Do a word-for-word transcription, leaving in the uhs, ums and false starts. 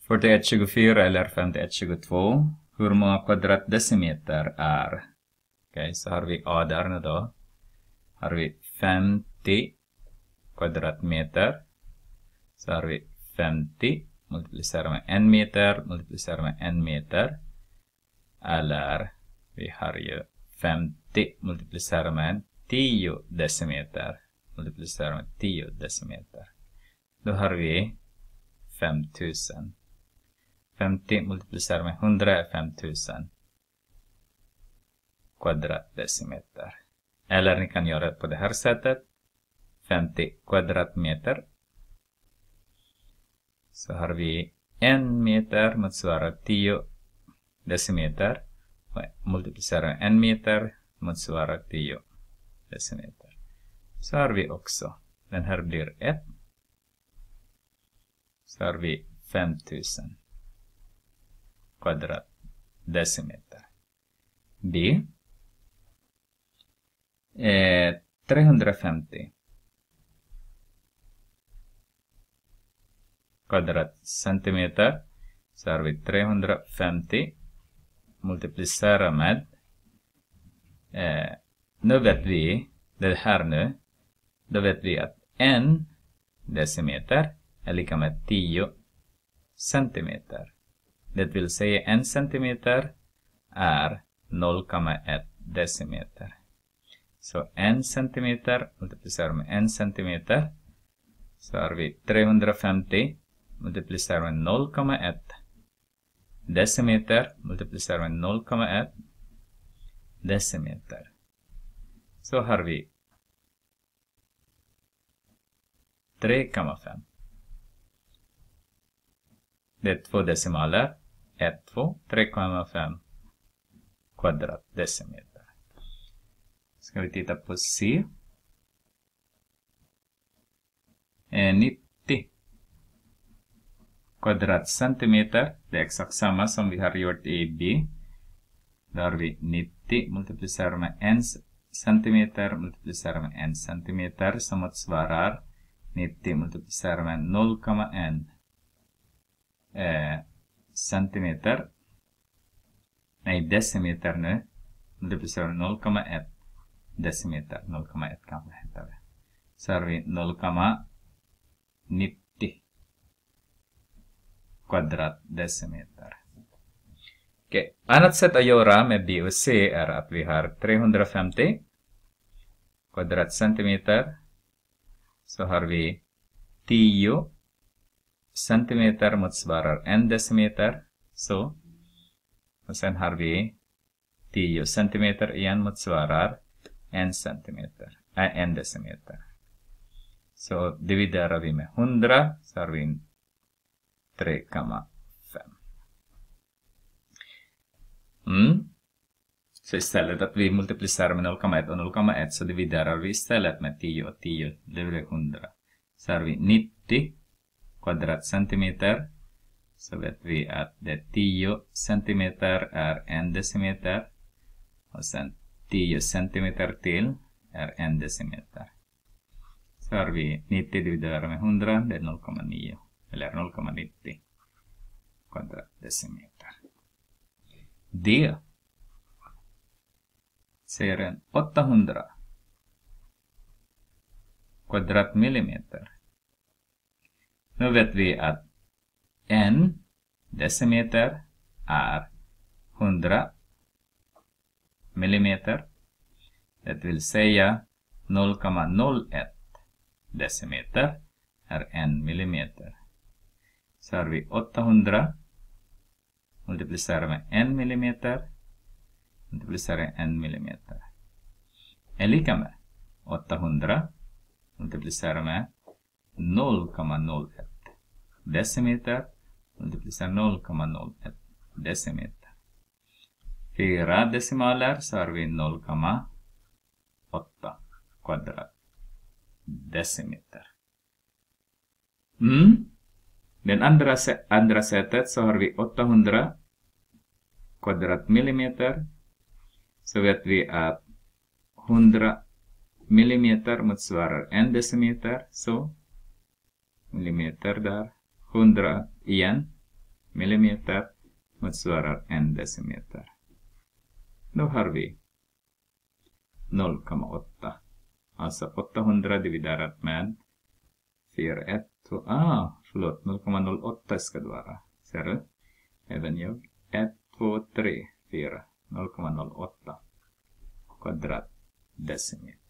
fyrtioett tjugofyra eller femtioett tjugotvå. Hur många kvadratdecimeter är? Okej, okay, så har vi A där nu då. Har vi femtio kvadratmeter. Så har vi femtio. Multiplicera med en meter. Multiplicera med en meter. Eller vi har ju femtio. Multiplicera med tio decimeter. Multiplicera med tio decimeter. Då har vi femtusen. femtio multiplicerat med hundra är femtusen kvadratdecimeter. Eller ni kan göra det på det här sättet. femtio kvadratmeter. Så har vi en meter motsvarar tio decimeter. Och multiplicera med en meter motsvarar tio decimeter. Så har vi också. Den här blir ett. Så har vi femtusen kvadratdecimeter. B. Eh, trehundrafemtio kvadratcentimeter. Så har vi trehundrafemtio multiplicera med eh, nu vet vi det här nu. Då vet vi att en decimeter är lika med tio centimeter. Det vill säga en centimeter är noll komma ett decimeter. Så en centimeter multiplicerar med en centimeter. Så har vi trehundrafemtio multiplicerar med noll komma ett decimeter multiplicerar med noll komma ett decimeter. Så har vi tre komma fem. Det är två decimaler. ett, två, tre komma fem kvadratdecimeter. Ska vi titta på C. Eh, nittio kvadratcentimeter. Det är exakt samma som vi har gjort i B. Där har vi nittio multiplicerar med en centimeter multiplicerar med en centimeter som motsvarar nittio multiplicerar med noll komma ett eh, centimeter. Nej, decimeter nu. Multiplicerar med noll komma ett decimeter. noll komma ett kanske heter det. Så har vi noll komma nittio kvadratdecimeter. Okej, annat sätt att göra med B och C är att vi har trehundrafemtio kvadratcentimeter. Så har vi tio centimeter motsvarar en decimeter. Så. Och sen har vi tio centimeter igen motsvarar en centimeter. Äh, en decimeter. Så dividerar vi med hundra så har vi tre komma fem. Mm. Så istället att vi multiplicerar med noll komma ett och noll komma ett så dividerar vi istället med tio och tio. Det blir hundra. Så har vi nittio kvadratcentimeter. Så vet vi att det tio centimeter är en decimeter. Och sen tio centimeter till är en decimeter. Så har vi nittio dividerat med hundra. Det är noll komma nio. Eller noll komma nittio kvadratdecimeter. D. Serien åttahundra kvadratmillimeter. Nu vet vi att en decimeter är hundra millimeter. Det vill säga noll komma noll ett decimeter är en millimeter. Så har vi åttahundra multiplicerar med en millimeter multiplicerar med en millimeter är lika med åttahundra multiplicerar med noll komma noll ett decimeter multiplicerar noll komma noll ett decimeter. Fyra decimaler så har vi noll komma åtta kvadratdecimeter. Mm. Den andra, andra sättet så har vi åttahundra kvadratmillimeter. Så vet vi att hundra millimeter motsvarar en decimeter. Så millimeter där. hundra igen millimeter motsvarar en decimeter. Då har vi noll komma åtta. Alltså åttahundra dividerat med fyra, ett, två, ah, förlåt, noll komma noll åtta ska det vara. Ser du? Även jag. ett, två, tre, fyra, noll komma noll åtta kvadratdecimeter.